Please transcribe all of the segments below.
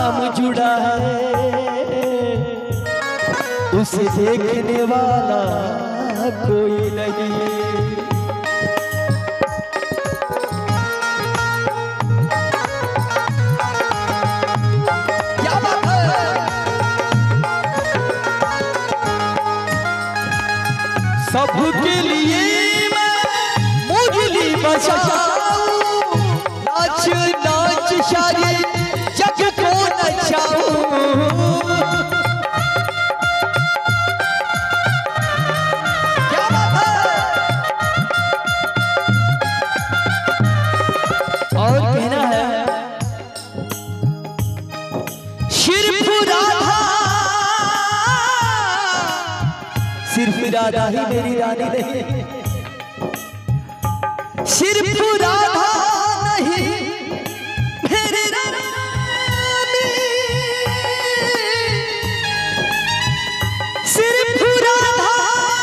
नाम जुड़ा है, उसे देखने वाला कोई नहीं। क्या बात है? सबके लिए मैं मुरली बजाऊं, नाच नाच सारे जग को नचाऊं। और कहना है सिर्फ राधा, सिर्फ राधा ही मेरी रानी नहीं, सिर्फ राधा नहीं मेरी रानी, सिर्फ राधा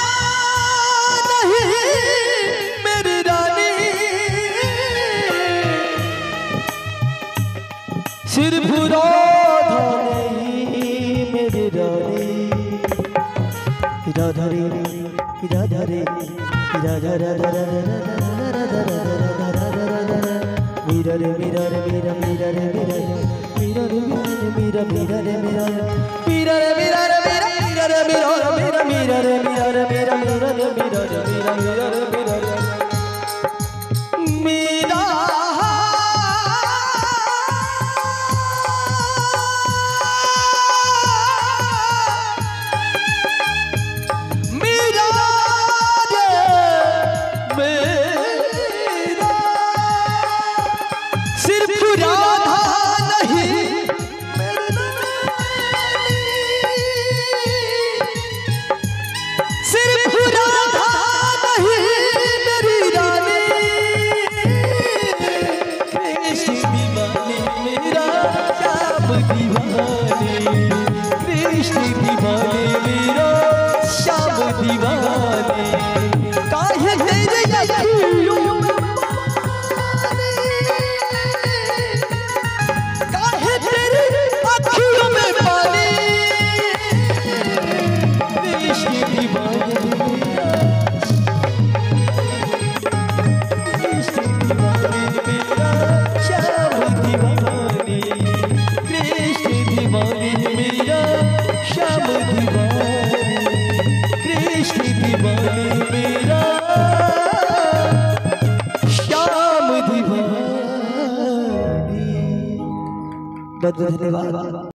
नहीं मेरी रानी, सिर्फ राधा नहीं मेरी रानी। राधा रे राधा रे राधा राधा मीरा रे मीरा रे मीरा मीरा रे मीरा मीरा रे मीरा मीरा रे मीरा मीरा रे मीरा रे मीरा रे मीरा मीरा रे मीरा रे मीरा मीरा रे मीरा रे मीरा मीरा रे मीरा मीरा कृष्ण दीवाने मेरा श्याम दीवाने, काहे तेरे अखियों में काहे तेरे अखियों में पानी, कृष्ण दीवाने मेरा, कृष्ण दीवाने मेरा श्याम दीवाने, कृष्ण दीवाने मेरा श्याम दीवाने, कृष्ण दीवाने मेरा श्याम दीवाने। बहुत धन्यवाद।